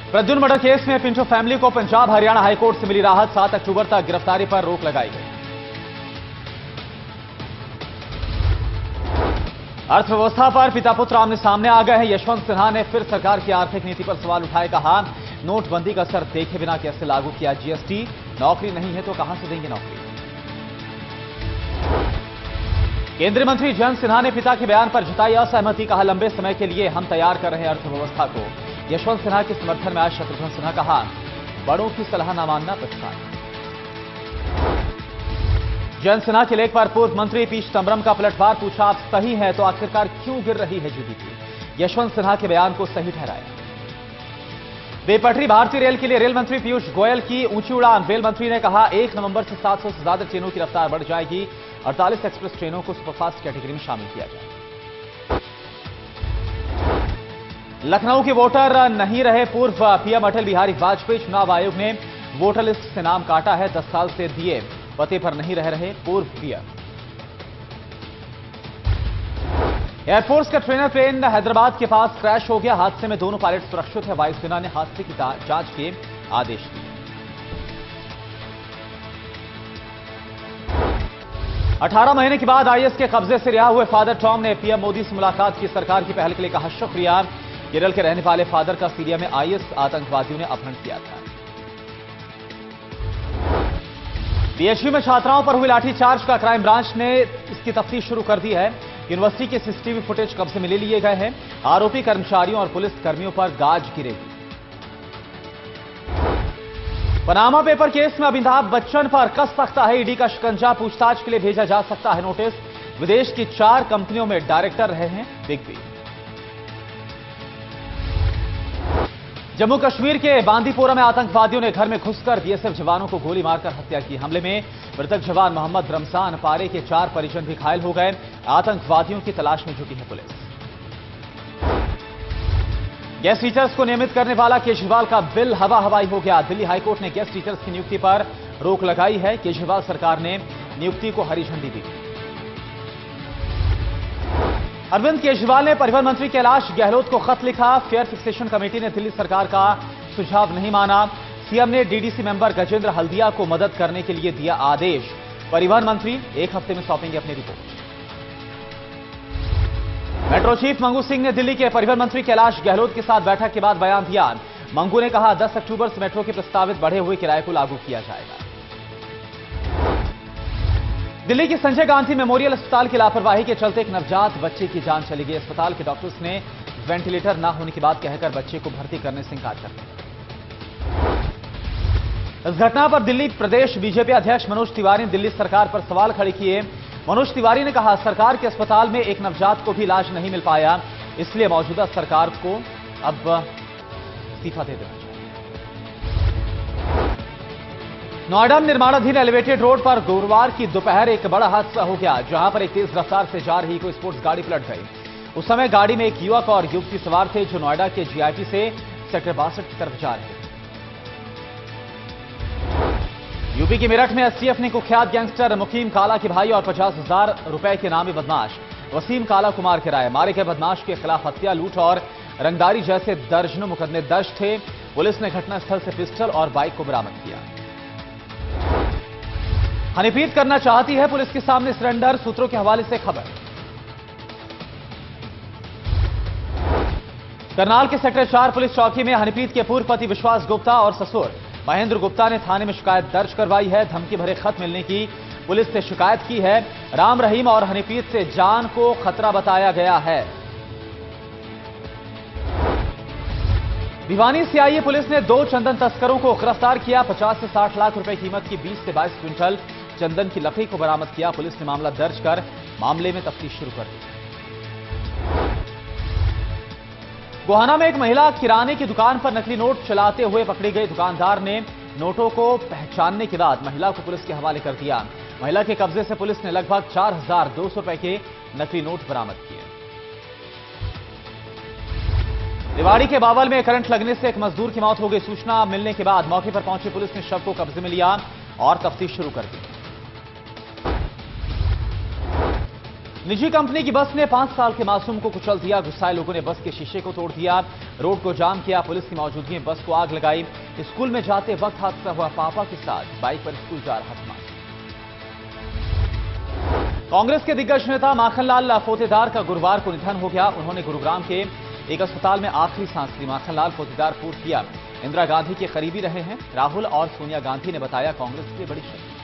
Pradyumna murder case में Pinto family को Punjab Haryana high court से मिली राहत। 7 अक्टूबर तक गिरफ्तारी पर रोक लगाई गई। अर्थव्यवस्था पर पिता पुत्र आमने सामने आ गए हैं। यशवंत सिन्हा ने फिर सरकार की आर्थिक नीति पर सवाल उठाए। कहा, नोटबंदी का असर देखे बिना कैसे लागू किया जीएसटी, नौकरी नहीं है तो कहां से देंगे नौकरी। केंद्रीय मंत्री जयंत सिन्हा ने पिता के बयान पर जताई असहमति। कहा, लंबे समय के लिए हम तैयार कर रहे हैं अर्थव्यवस्था को। यशवंत सिन्हा के समर्थन में आज शत्रुघ्न सिन्हा। कहा, बड़ों की सलाह न मानना पछताना। जयंत सिन्हा के लेख पर पूर्व मंत्री पी चिदंबरम का पलटवार। पूछा, आप सही है तो आखिरकार क्यों गिर रही है जीडीपी। यशवंत सिन्हा के बयान को सही ठहराया। बेपटरी भारतीय रेल के लिए रेल मंत्री पीयूष गोयल की ऊंची उड़ान। रेल मंत्री ने कहा, 1 नवंबर से 700 से ज्यादा ट्रेनों की रफ्तार बढ़ जाएगी। 48 एक्सप्रेस ट्रेनों को सुपरफास्ट कैटेगरी में शामिल किया जाए। लखनऊ के वोटर नहीं रहे पूर्व पीएम अटल बिहारी वाजपेयी। चुनाव आयोग ने वोटर लिस्ट से नाम काटा है। 10 साल से दिए पते पर नहीं रह रहे पूर्व पीएम। एयरफोर्स का ट्रेनर प्लेन हैदराबाद के पास क्रैश हो गया। हादसे में दोनों पायलट सुरक्षित है। वायुसेना ने हादसे की जांच के आदेश दिए। 18 महीने के बाद आईएस के कब्जे से रिहा हुए फादर टॉम ने पीएम मोदी से मुलाकात की। सरकार की पहल के लिए कहा शुक्रिया। केरल के रहने वाले फादर का सीरिया में आईएस आतंकवादियों ने अपहरण किया था। पीएचयू में छात्राओं पर हुई लाठीचार्ज का क्राइम ब्रांच ने इसकी तफ्तीश शुरू कर दी है। यूनिवर्सिटी के सीसीटीवी फुटेज कब्जे में ले लिए गए हैं। आरोपी कर्मचारियों और पुलिस कर्मियों पर गाज गिरेगी। पनामा पेपर केस में अमिताभ बच्चन पर कस सकता है ईडी का शिकंजा। पूछताछ के लिए भेजा जा सकता है नोटिस। विदेश की 4 कंपनियों में डायरेक्टर रहे हैं बिग बी। जम्मू कश्मीर के बांदीपोरा में आतंकवादियों ने घर में घुसकर बीएसएफ जवानों को गोली मारकर हत्या की। हमले में मृतक जवान मोहम्मद रमजान पारे के 4 परिजन भी घायल हो गए। आतंकवादियों की तलाश में जुटी है पुलिस। गेस्ट टीचर्स को नियमित करने वाला केजरीवाल का बिल हवा हवाई हो गया। दिल्ली हाईकोर्ट ने गेस्ट टीचर्स की नियुक्ति पर रोक लगाई है। केजरीवाल सरकार ने नियुक्ति को हरी झंडी दी। अरविंद केजरीवाल ने परिवहन मंत्री कैलाश गहलोत को खत लिखा। फेयर फिक्सेशन कमेटी ने दिल्ली सरकार का सुझाव नहीं माना। सीएम ने डीडीसी मेंबर गजेंद्र हल्दिया को मदद करने के लिए दिया आदेश। परिवहन मंत्री 1 हफ्ते में सौंपेंगे अपनी report. Metro chief Mangu Singh ने दिल्ली के परिवहन मंत्री कैलाश गहलोत के साथ बैठक के बाद बयान दिया। मंगू ने कहा, 10 अक्टूबर से मेट्रो के प्रस्तावित बढ़े हुए किराए को लागू किया जाएगा। दिल्ली के संजय गांधी मेमोरियल अस्पताल की लापरवाही के चलते एक नवजात बच्चे की जान चली गई। अस्पताल के डॉक्टर्स ने वेंटिलेटर न होने की बात कहकर बच्चे को भर्ती करने से इंकार कर दिया। इस घटना पर दिल्ली प्रदेश बीजेपी अध्यक्ष मनोज तिवारी ने दिल्ली सरकार पर सवाल खड़े किए। मनोज तिवारी ने कहा, सरकार के अस्पताल में एक नवजात को भी इलाज नहीं मिल पाया, इसलिए मौजूदा सरकार को अब इस्तीफा दे देना चाहिए। नोएडा में निर्माणाधीन एलिवेटेड रोड पर गुरुवार की दोपहर एक बड़ा हादसा हो गया, जहां पर एक तेज रफ्तार से जा रही कोई स्पोर्ट्स गाड़ी पलट गई। उस समय गाड़ी में एक युवक और युवती सवार थे, जो नोएडा के जीआईटी से सेक्टर 62 की तरफ जा रहे थे। यूपी के मेरठ में एसटीएफ ने कुख्यात गैंगस्टर मुकीम काला के भाई और 50,000 रुपए के नामी बदमाश वसीम काला कुमार के राय। मारे गए बदमाश के खिलाफ हत्या, लूट और रंगदारी जैसे दर्जनों मुकदमे दर्ज थे। पुलिस ने घटनास्थल से पिस्टल और बाइक को बरामद किया। हनीप्रीत करना चाहती है पुलिस के सामने सरेंडर, सूत्रों के हवाले से खबर। करनाल के सेक्टर 4 पुलिस चौकी में हनीप्रीत के पूर्व पति विश्वास गुप्ता और ससुर महेंद्र गुप्ता ने थाने में शिकायत दर्ज करवाई है। धमकी भरे खत मिलने की पुलिस से शिकायत की है। राम रहीम और हनीप्रीत से जान को खतरा बताया गया है। भिवानी सीआईए पुलिस ने 2 चंदन तस्करों को गिरफ्तार किया। 50 से 60 लाख रुपए कीमत की 20 से 22 क्विंटल चंदन की लकड़ी को बरामद किया। पुलिस ने मामला दर्ज कर मामले में तफ्तीश शुरू कर दी। गोहाना में एक महिला किराने की दुकान पर नकली नोट चलाते हुए पकड़ी गई। दुकानदार ने नोटों को पहचानने के बाद महिला को पुलिस के हवाले कर दिया। महिला के कब्जे से पुलिस ने लगभग 4,200 रुपए के नकली नोट बरामद किए। रेवाड़ी के बावल में करंट लगने से एक मजदूर की मौत हो गई। सूचना मिलने के बाद मौके पर पहुंची पुलिस ने शव को कब्जे में लिया और तफ्तीश शुरू कर दी। निजी कंपनी की बस ने 5 साल के मासूम को कुचल दिया। गुस्साए लोगों ने बस के शीशे को तोड़ दिया, रोड को जाम किया। पुलिस की मौजूदगी में बस को आग लगाई। स्कूल में जाते वक्त हादसा हुआ पापा के साथ, बाइक पर स्कूल जा रहा था। कांग्रेस के दिग्गज नेता माखनलाल फोतेदार का गुरुवार को निधन हो गया। उन्होंने गुरुग्राम के एक अस्पताल में आखिरी सांस ली। माखनलाल फोतेदार पूर्व पीएम इंदिरा गांधी के करीबी रहे हैं। राहुल और सोनिया गांधी ने बताया कांग्रेस के लिए बड़ी क्षति।